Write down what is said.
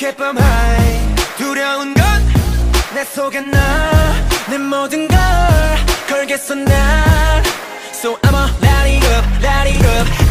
rocket bomb high. 두려운 건 내 속에 나 내 모든 걸 걸겠어 난. So I'ma light it up, light it up.